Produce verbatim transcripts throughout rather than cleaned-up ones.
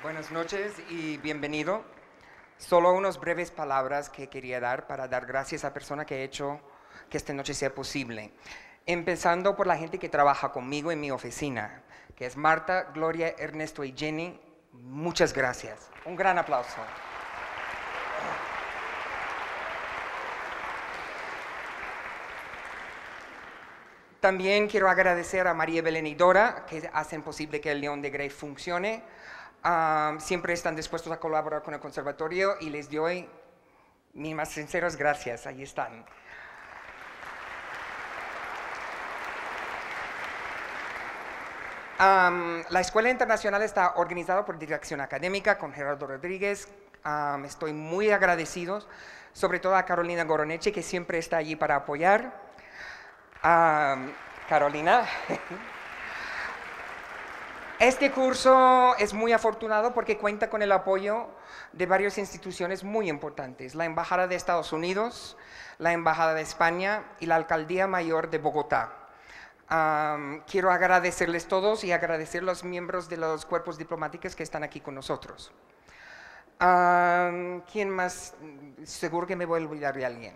Buenas noches y bienvenido. Solo unas breves palabras que quería dar para dar gracias a la persona que ha hecho que esta noche sea posible. Empezando por la gente que trabaja conmigo en mi oficina, que es Marta, Gloria, Ernesto y Jenny. Muchas gracias. Un gran aplauso. También quiero agradecer a María Belén y Dora, que hacen posible que el León de Grey funcione. Um, siempre están dispuestos a colaborar con el conservatorio y les doy mis más sinceras gracias. Ahí están. Um, la Escuela Internacional está organizada por Dirección Académica con Gerardo Rodríguez. Um, estoy muy agradecido, sobre todo a Carolina Goroneche, que siempre está allí para apoyar. Um, Carolina. Este curso es muy afortunado porque cuenta con el apoyo de varias instituciones muy importantes, la Embajada de Estados Unidos, la Embajada de España y la Alcaldía Mayor de Bogotá. Um, quiero agradecerles todos y agradecer a los miembros de los cuerpos diplomáticos que están aquí con nosotros. Um, ¿Quién más? Seguro que me voy a olvidar de alguien.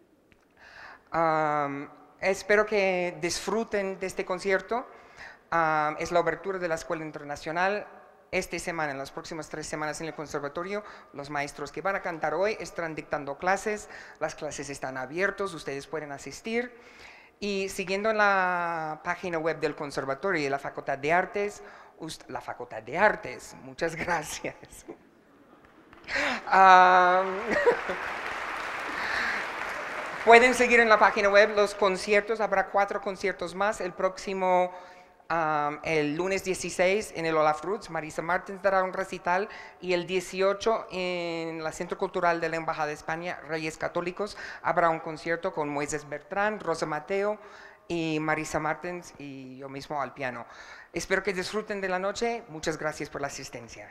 Um, espero que disfruten de este concierto. Um, es la abertura de la Escuela Internacional. Esta semana, en las próximas tres semanas en el conservatorio, los maestros que van a cantar hoy están dictando clases. Las clases están abiertas, ustedes pueden asistir. Y siguiendo en la página web del conservatorio y la Facultad de Artes, la Facultad de Artes, muchas gracias. um, pueden seguir en la página web los conciertos, habrá cuatro conciertos más el próximo Um, el lunes dieciséis en el Olaf Roots, Marisa Martins dará un recital, y el dieciocho en el Centro Cultural de la Embajada de España, Reyes Católicos, habrá un concierto con Moisés Bertrán, Rosa Mateo y Marisa Martins y yo mismo al piano. Espero que disfruten de la noche. Muchas gracias por la asistencia.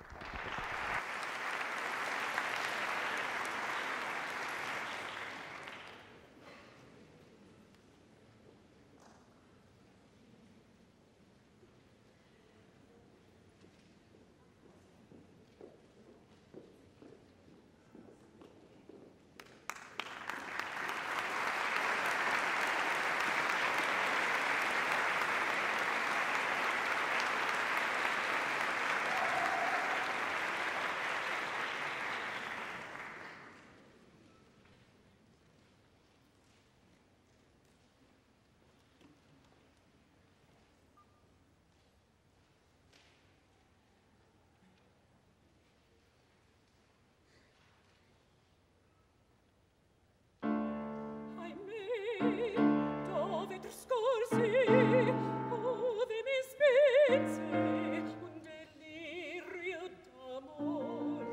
Dove trascorsi, ove mi spinse un delirio d'amor.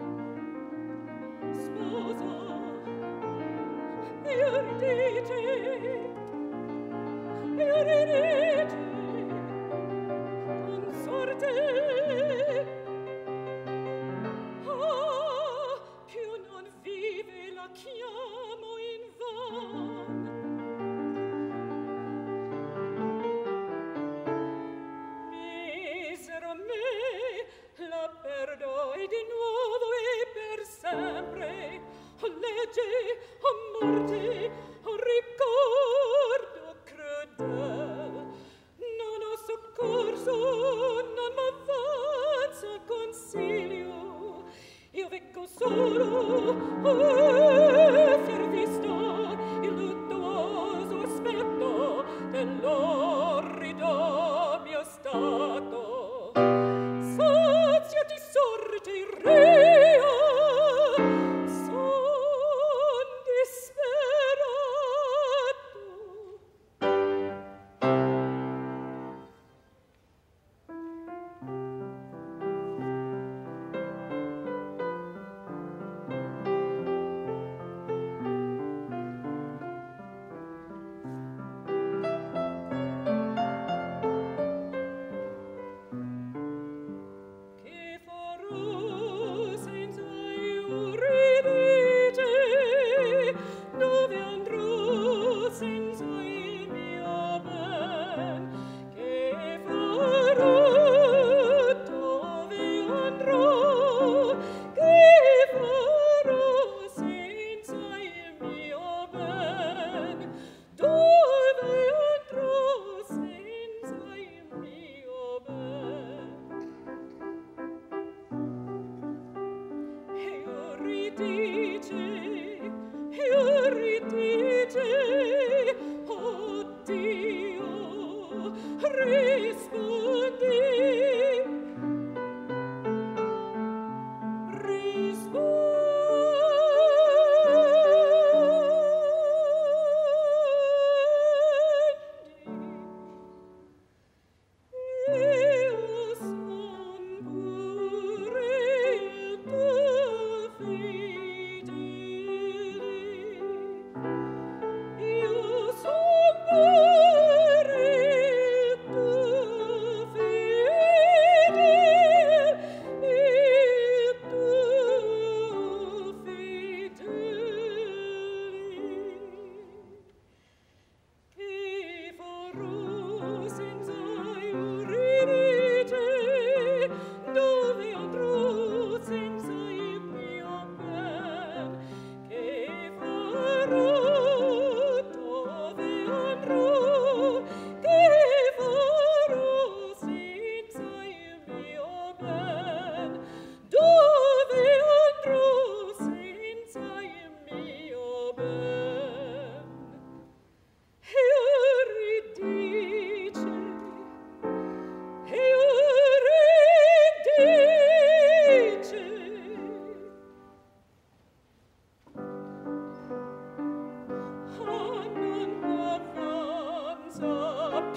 Sposa, io ridete, io ridete, consorte. Ah, più non vive la chiamo invan. Misero me, la perdo e di nuovo e per sempre. O legge, o morte, o ricordo crudel. Non ho soccorso, non m'avanza consiglio. Io vecco solo, e fier visto il luttuoso aspetto dell'orrido mio stato. Sazia di sorte il rio, son disperato.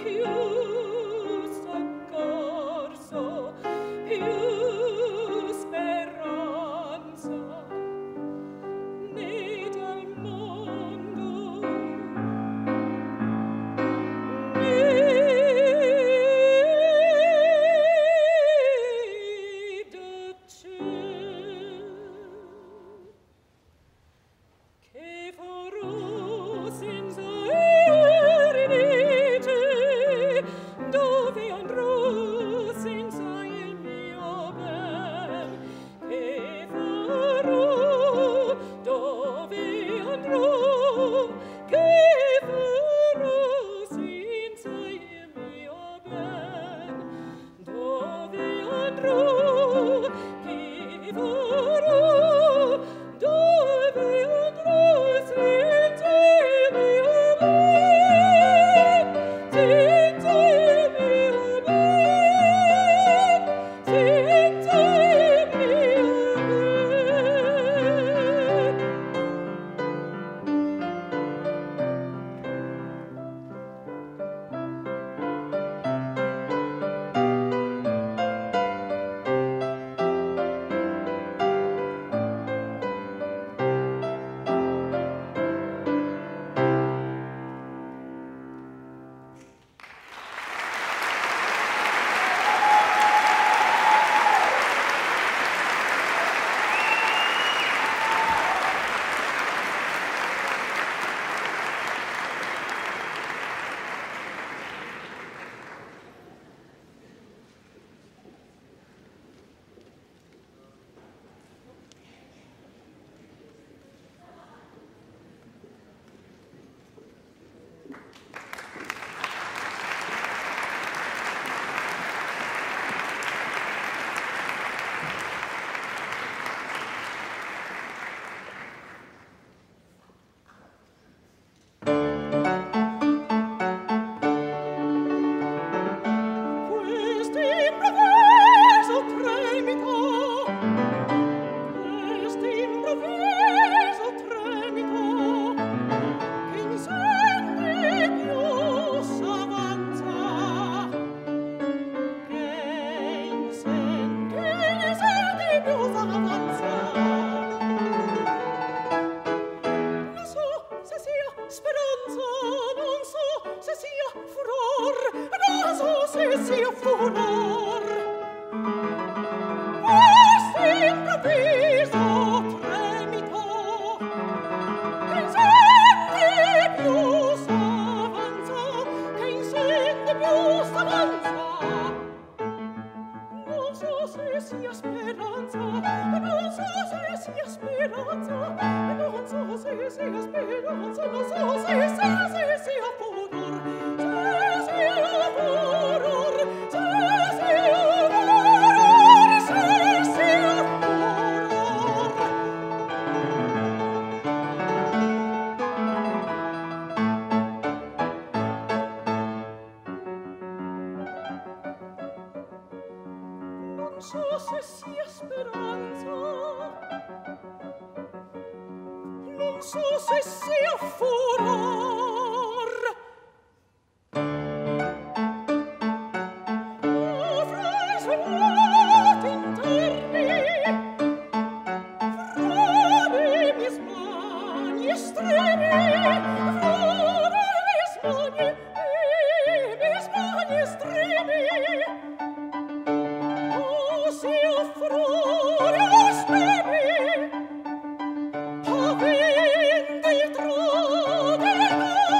Avende il tro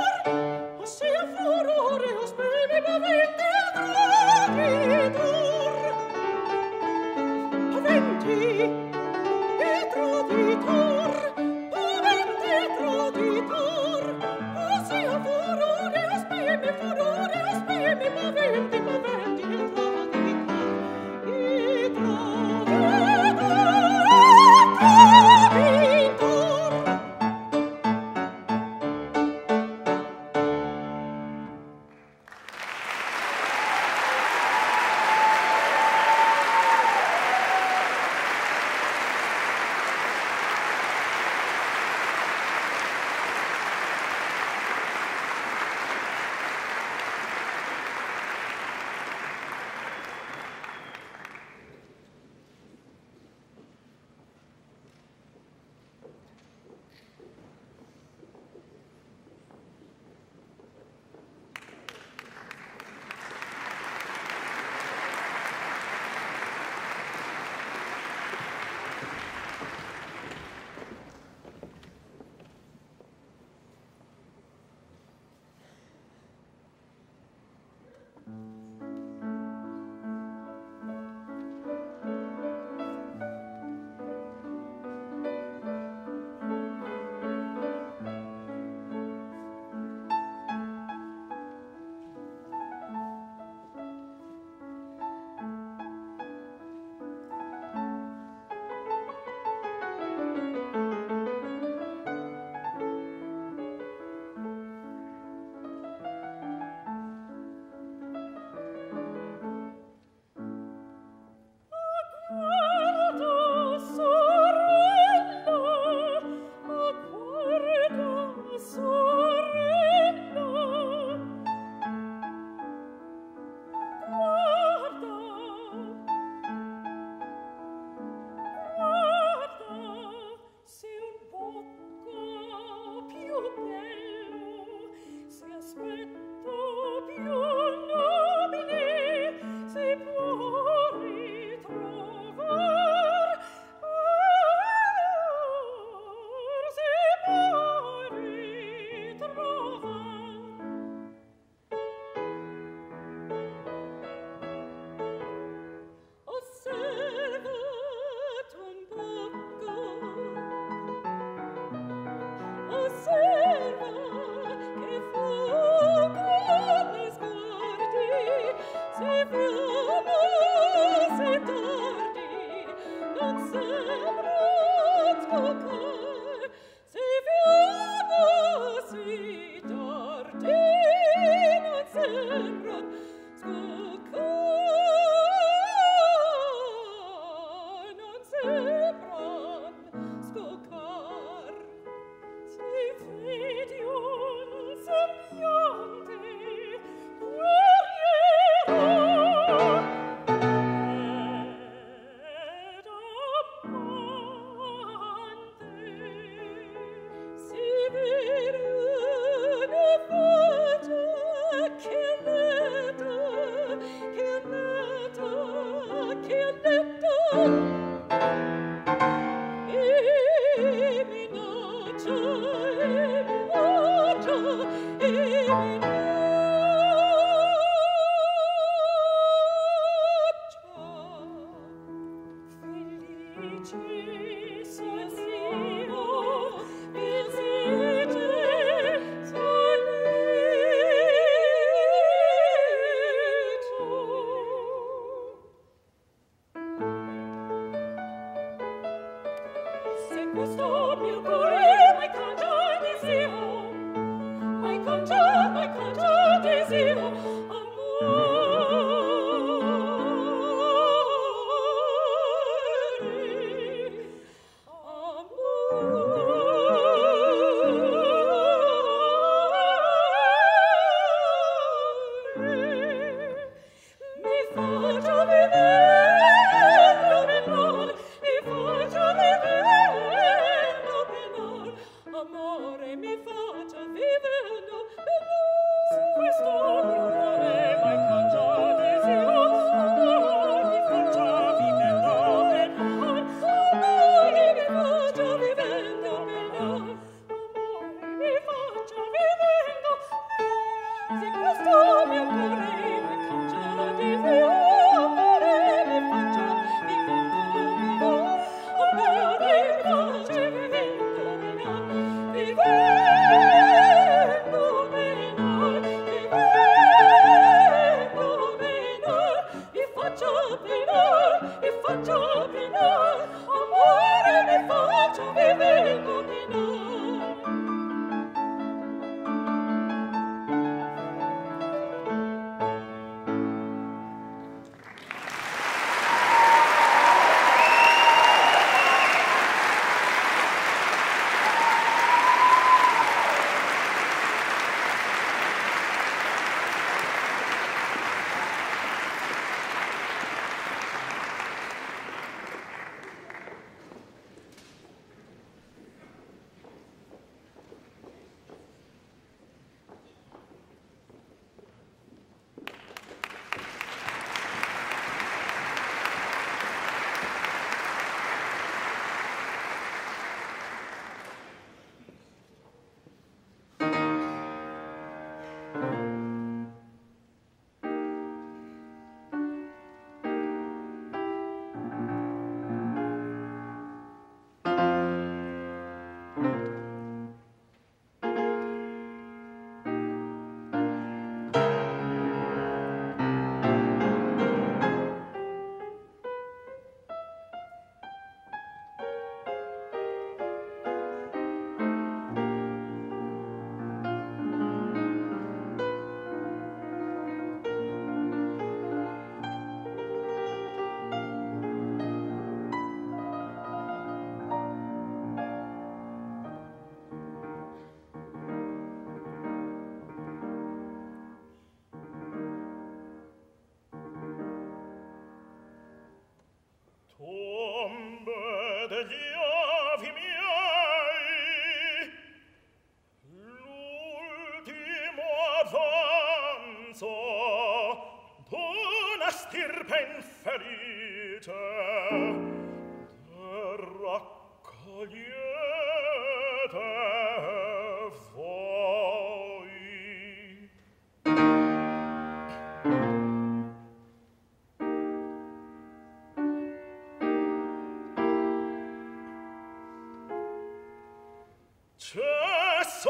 Cesso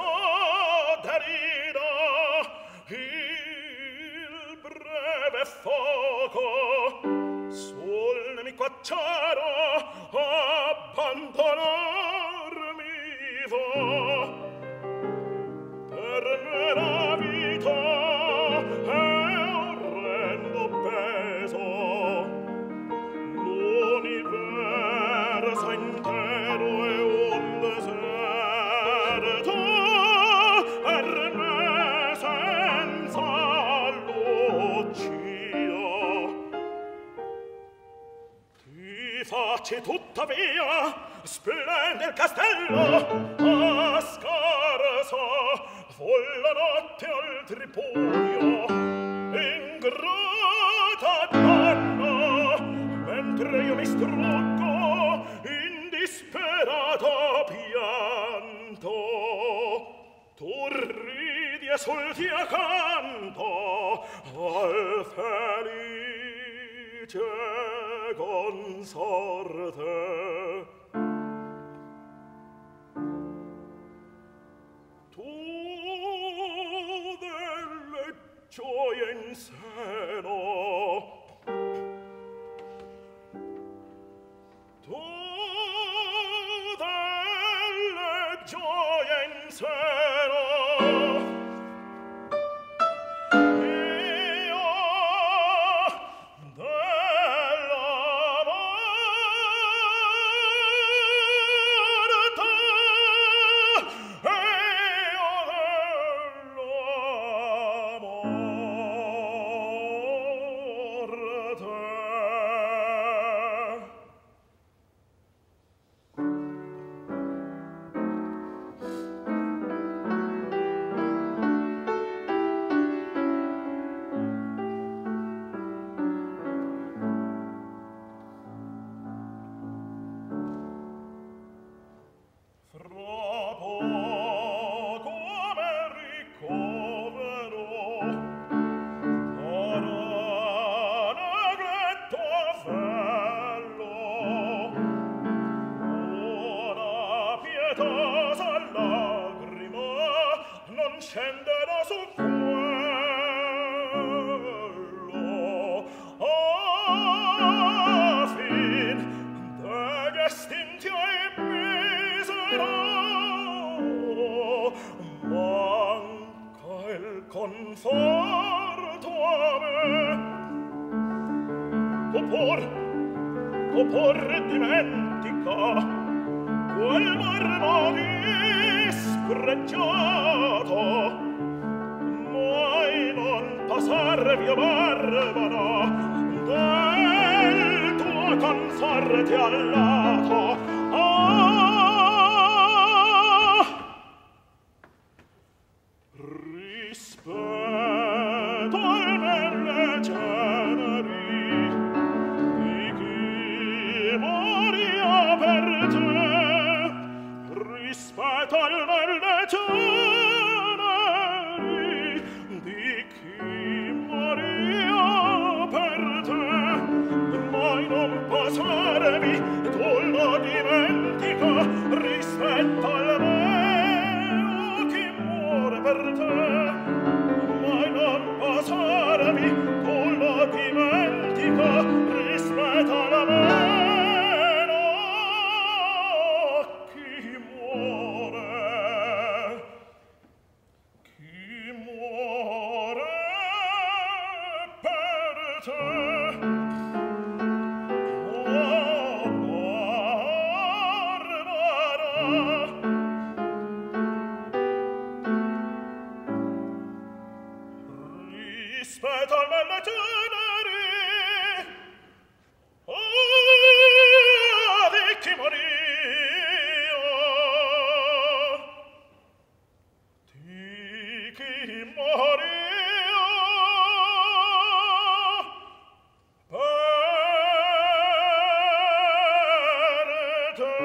d'arida il breve fuoco sul nemico acciaro abbandonarmi vo. Per me la vita è orrendo peso, l'universo intero è un deserto per me senza l'uccido. Ti facci tuttavia splende il castello, a scarsa fu la notte al tripudio. Ingrata donna, mentre io mi struggo in disperato pianto, tu ridi esulti accanto al felice consorte. Tu delle gioie in seno, tu delle gioie in seno, io scenderò su quello a fin degli estinti e misero manca il conforto a me. Tu pur tu pur dimentica quel marmo dispregiato, mai non passar via barbara del tuo consorte al lato. Ah, rispetto al belle generi di chi moria per te, rispetto al belle generi di chi moria per te, mai non passarmi, tu lo dimentica, rispetto al meo chi muore per te, mai non passarmi, tu lo dimentica, rispetto al meo chi muore, chi muore per te. Oh, Barbara, rispetto al belle generi, oh, di chi moria, di chi moria per te.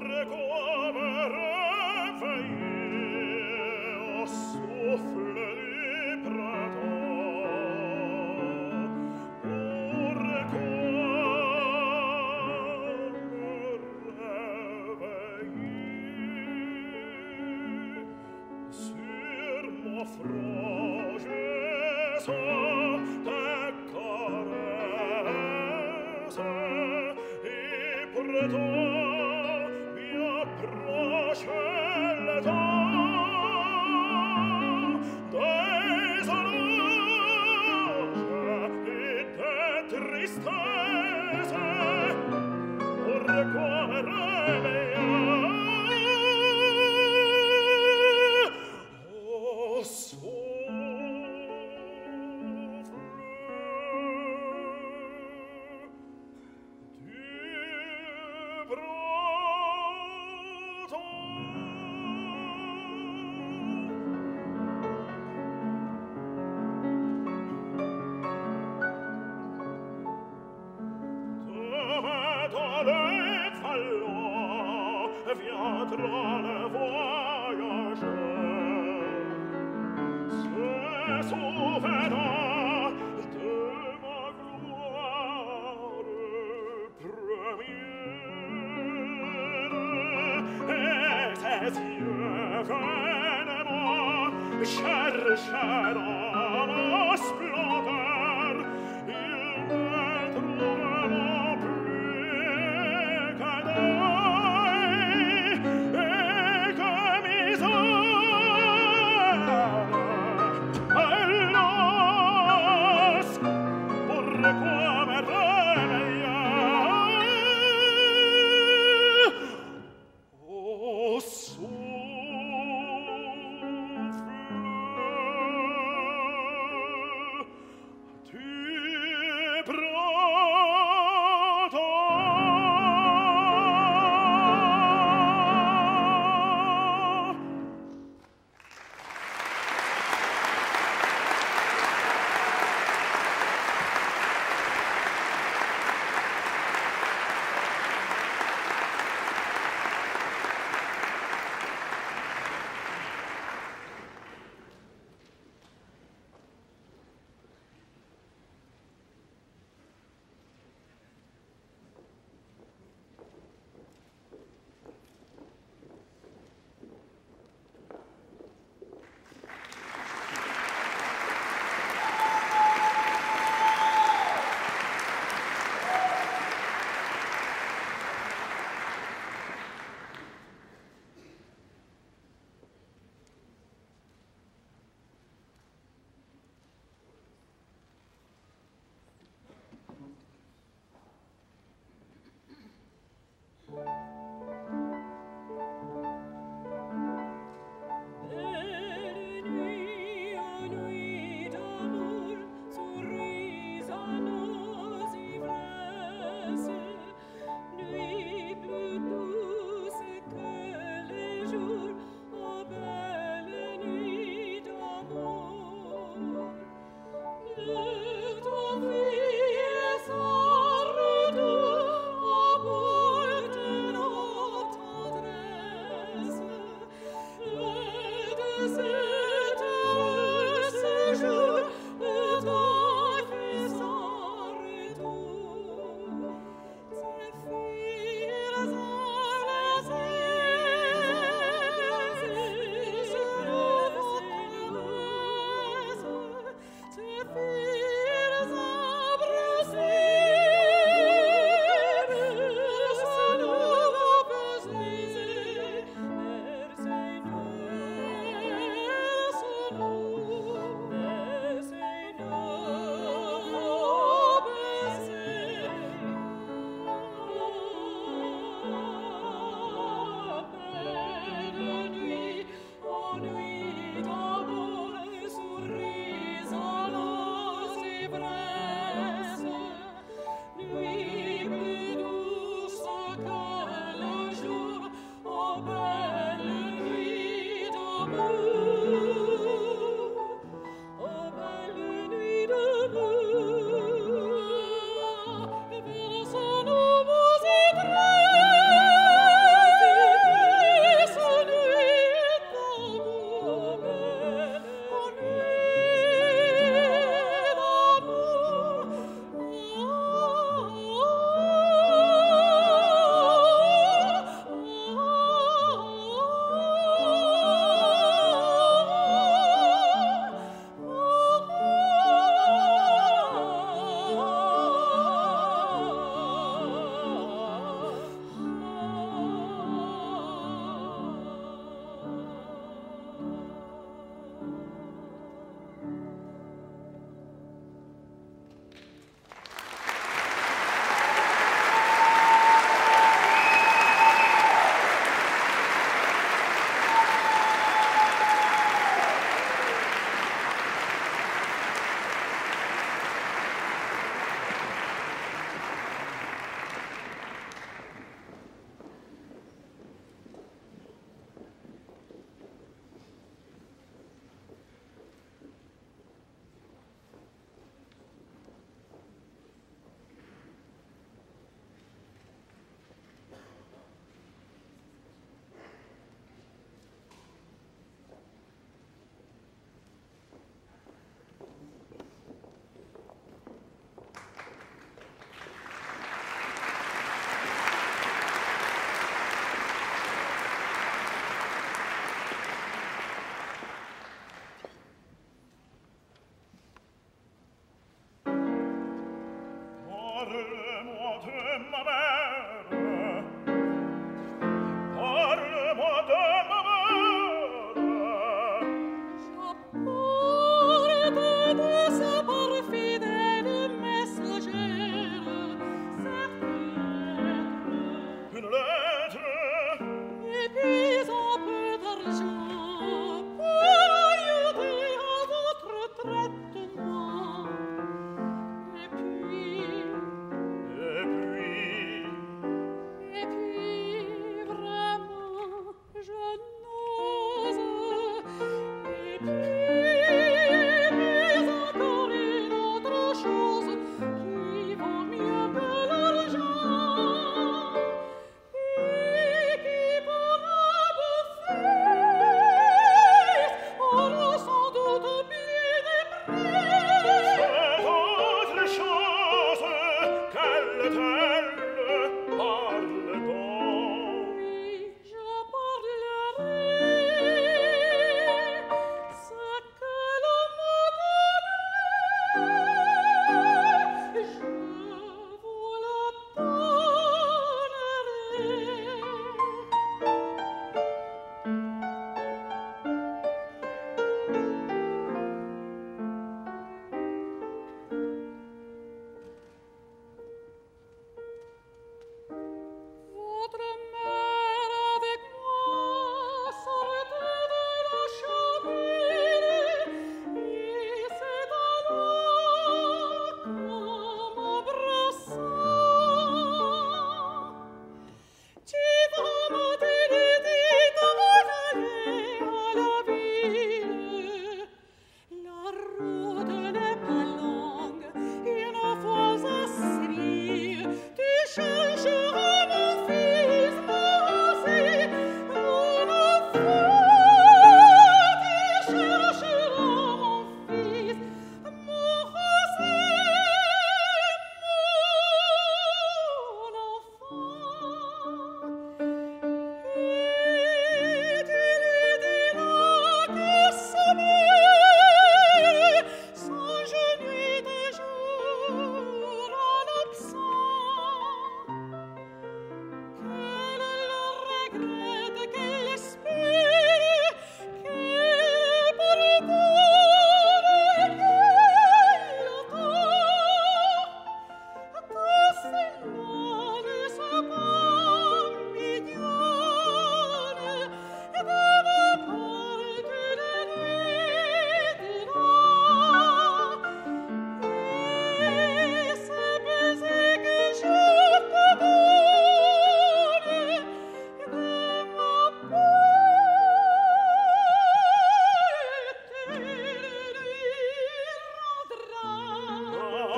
Oh, souffle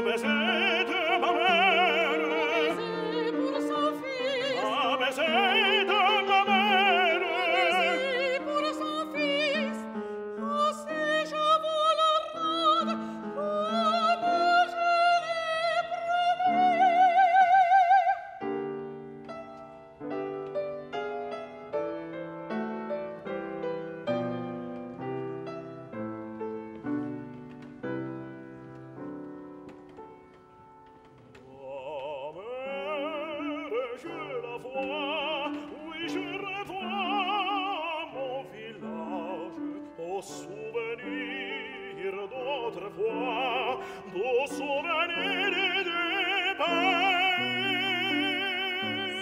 baiser de ma mère. Baiser pour son fils. Un baiser de ma mère. Baiser pour son fils. Oh, si je vous le rende, comme je l'ai promis. Je la vois, oui je revois mon village, au souvenir d'autrefois, au souvenir des pays.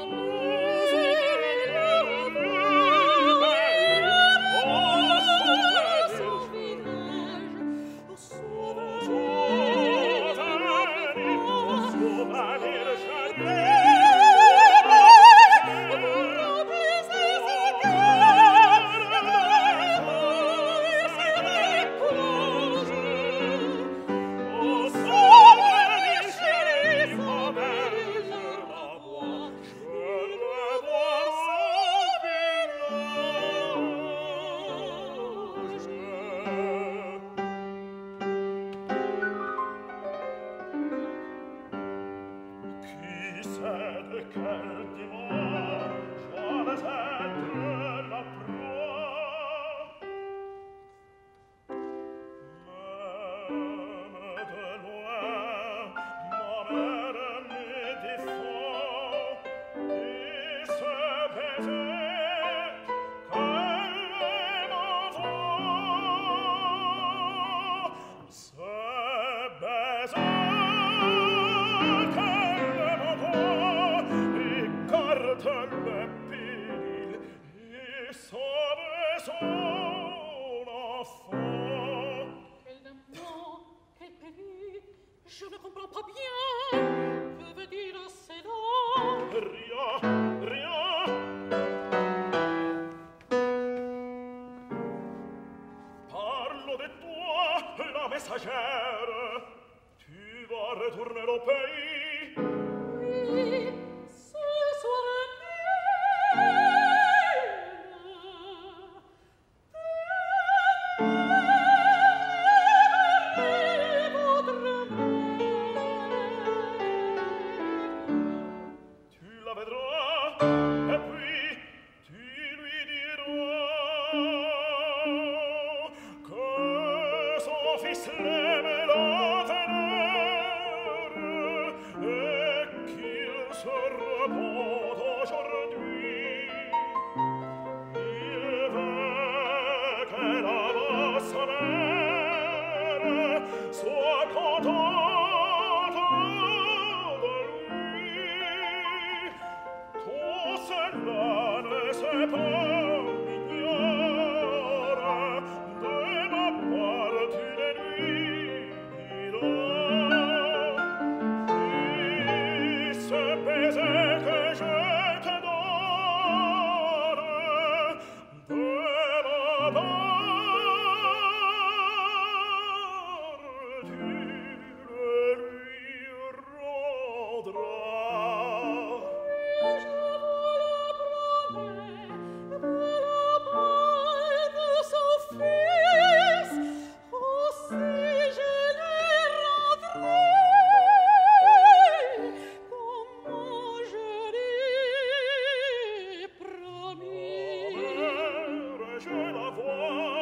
Je ne comprends pas bien. Que veut dire cela? Rien, rien. Parlo de toi, la messagère. Tu vas retourner au pays. Oui, ce soir Je la vois.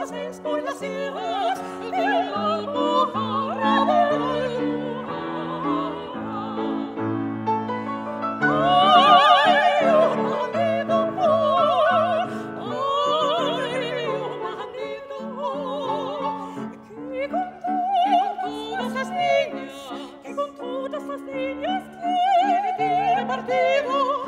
las seis por las sierras de la Alpujarra de la Alpujarra. Ay, un bandido amor, ay, un bandido amor, que con todas las niñas, que con todas las niñas quiere, tiene partido.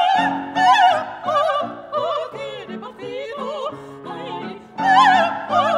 Ay, ay, ay, ay, tiene partido. Ay, ay, ay.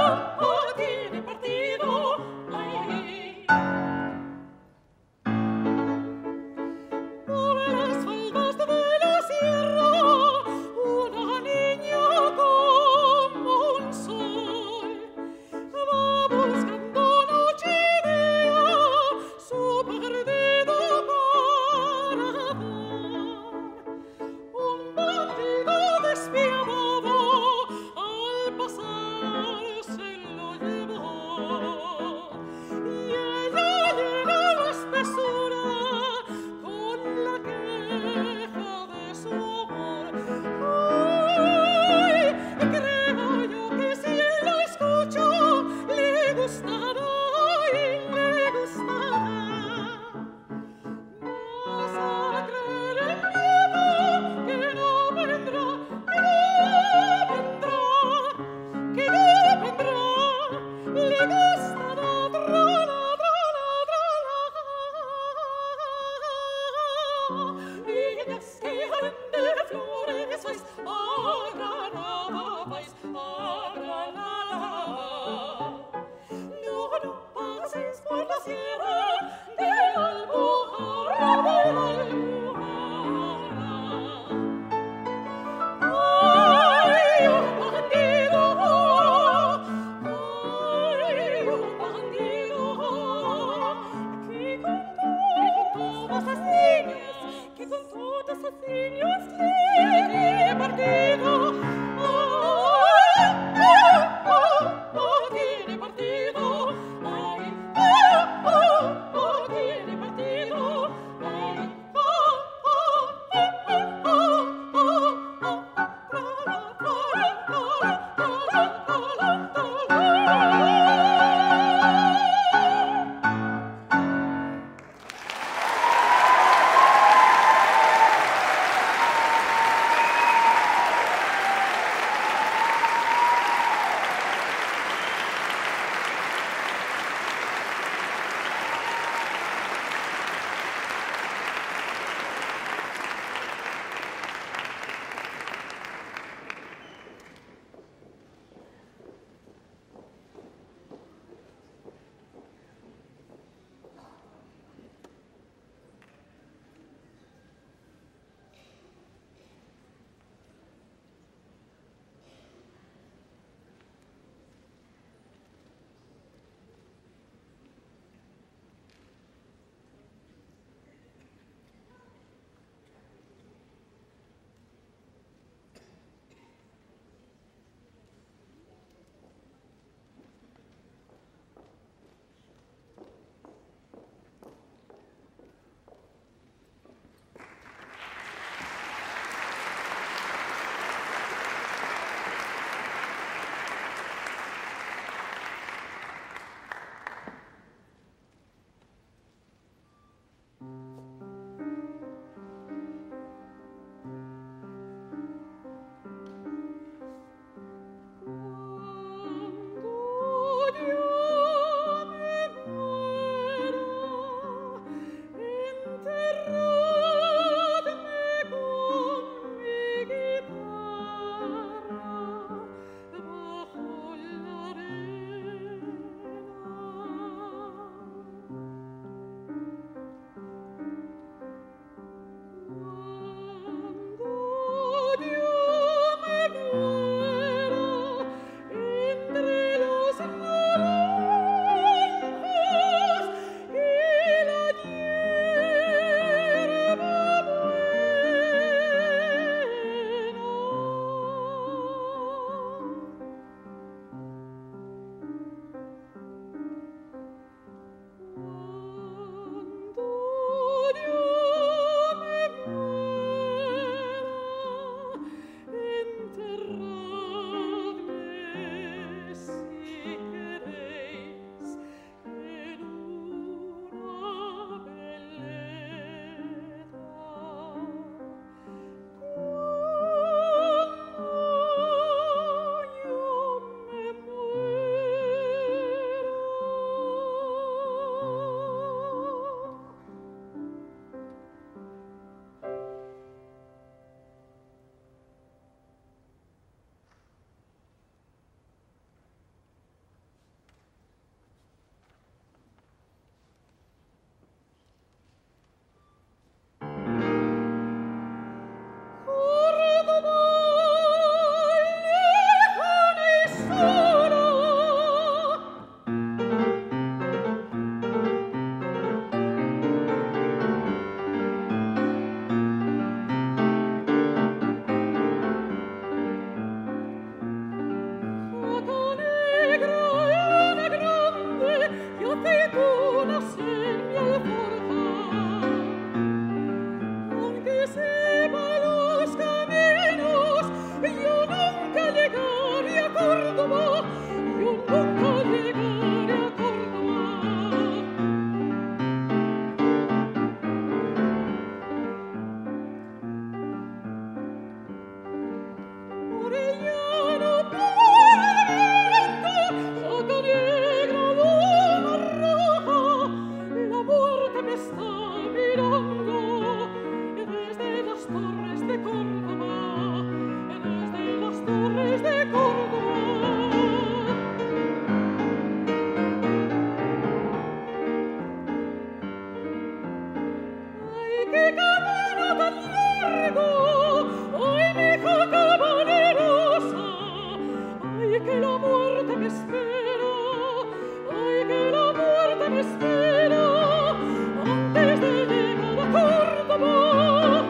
Ay, que la muerte me espera, ay, que la muerte me espera, antes de llegar a Córdoba.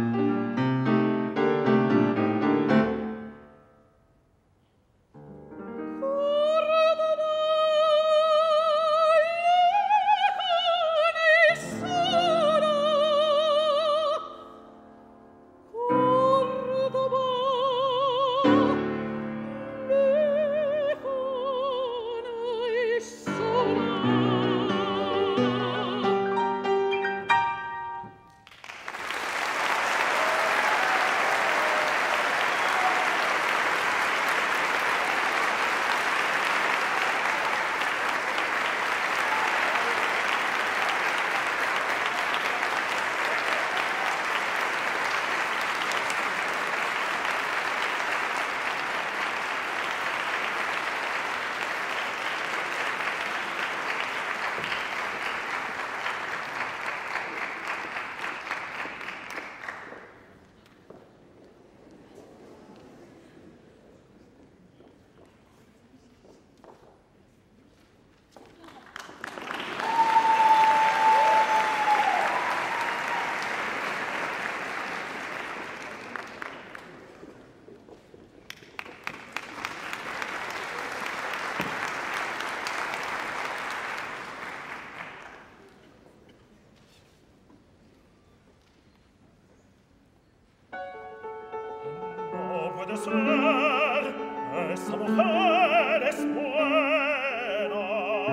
Puede ser, esa mujer es buena.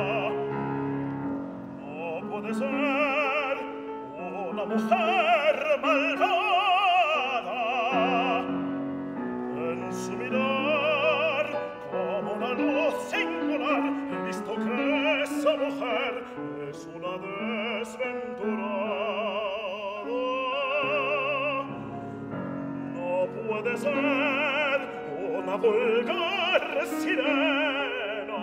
No puede ser una mujer malvada. En su mirar, como una luz singular, he visto que esa mujer es una desventurada. Puede ser una vulgar sirena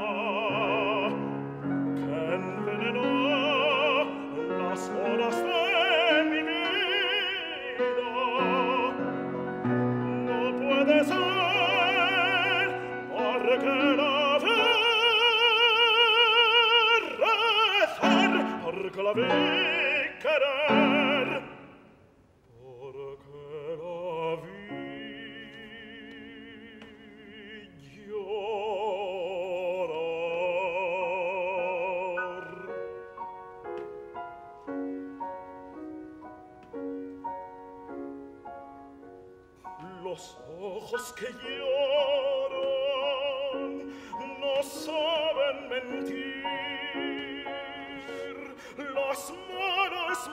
que envenenó las horas de mi vida. No puede ser porque la vi rezar, porque la vi querer, porque la vi los ojos que lloran no saben mentir, las malas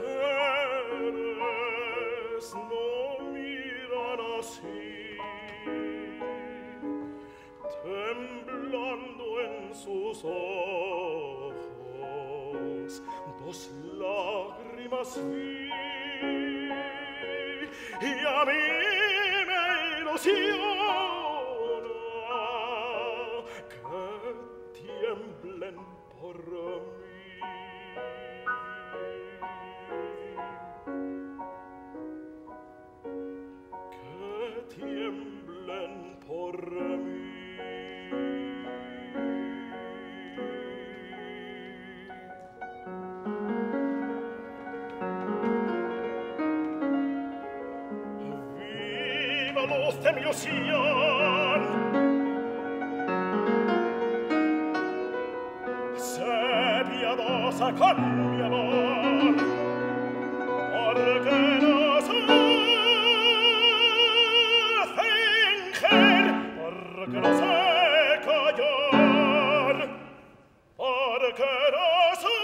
mujeres no miran así, temblando en sus ojos dos lágrimas vi, y a mí me ilusiona que tiemblen por mí, que tiemblen por mí. Luz de mi ilusión, sé piadosa con mi amor, porque no sé fingir, porque no sé callar, porque no sé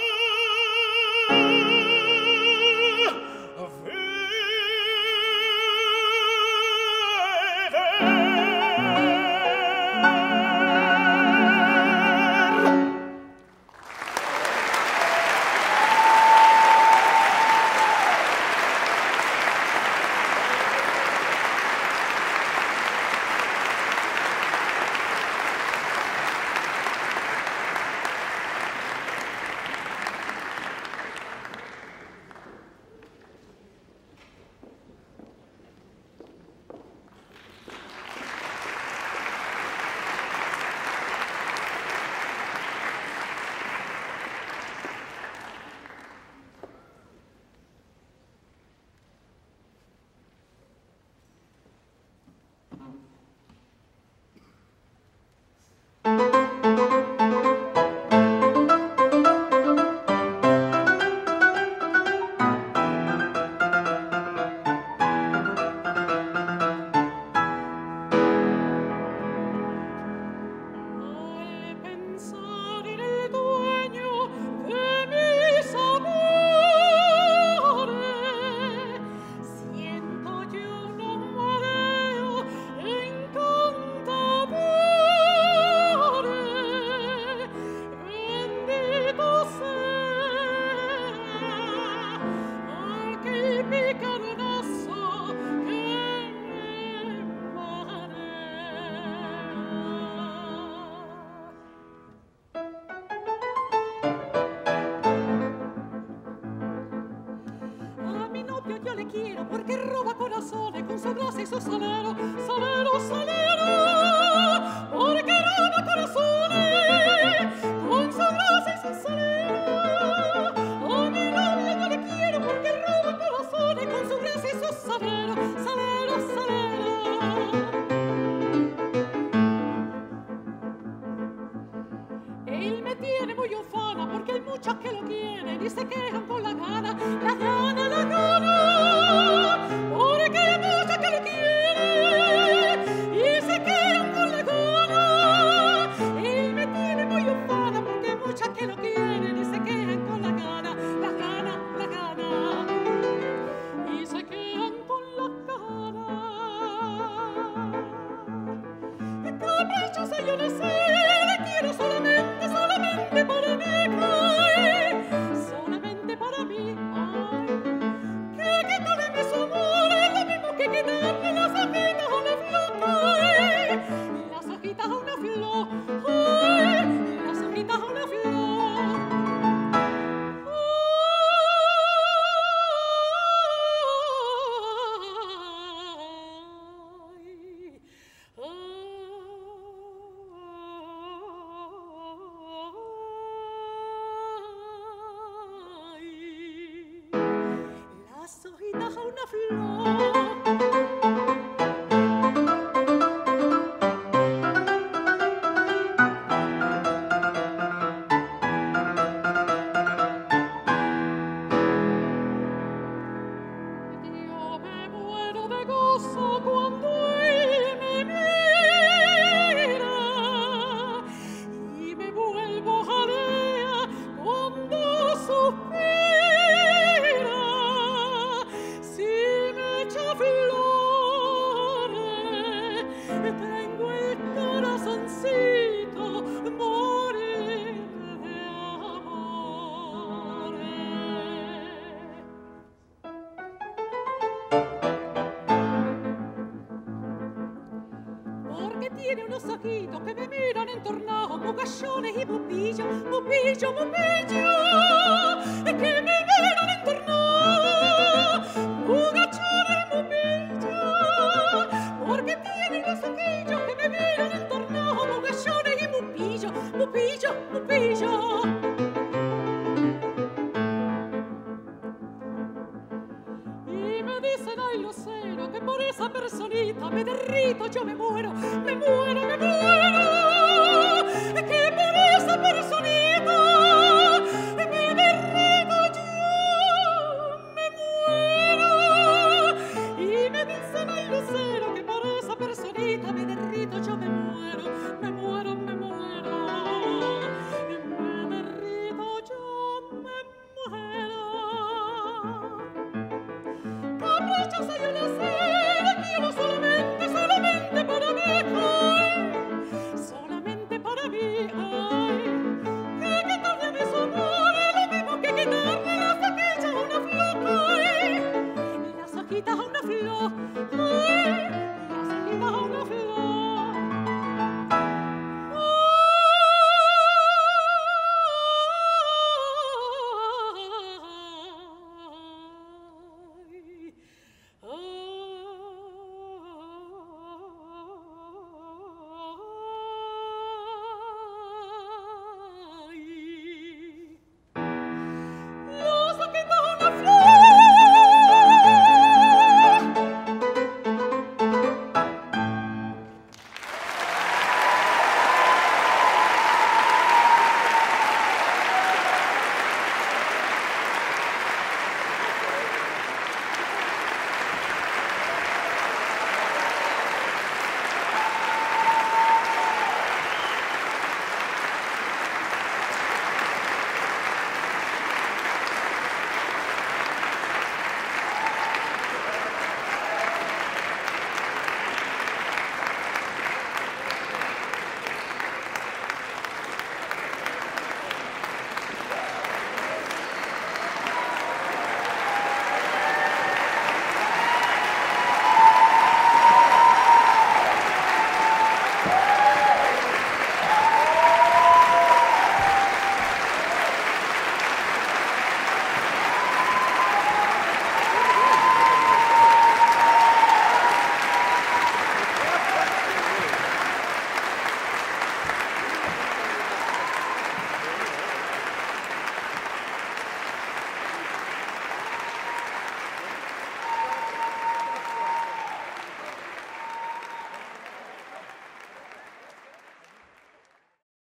corazones con su gracia y su salero, salero, salero, porque roba corazones con su gracia y su salero. A mi novia yo le quiero porque roba corazones con su gracia y su salero, salero, salero. Él me tiene muy ufana porque hay muchas que lo quieren y se quejan con la gana, la gana, la gana, porque hay muchas que lo quieren y se quejan con la gana. Él me tiene muy ufana porque hay muchas que lo quieren y se quejan con la gana, la gana, la gana, y se quejan con la gana. Caprichosa yo no sé, la quiero solamente, solamente para mí, ay, solamente para mí, ay, que quitarle su amor es lo mismo que quitarle las hojitas a una flor, ay, las hojitas a una flor, ay, las hojitas a una flor. Las hojitas a una flor. Yo me muero de gozo cuando él me mira y me vuelvo jalea cuando suspira. Si me echa flores, tengo el corazoncito morir de amores. Porque tiene unos ojitos que me miran entornados, mogallones y pupillos, pupillo, pupillo, que me miran entornados, mogallones y pupillos, porque tiene unos ojillos que me miran entornados, mogallones y pupillo, pupillo, pupillo. Y me dicen, ay, lucero, que por esa personita me derrito, yo me muero.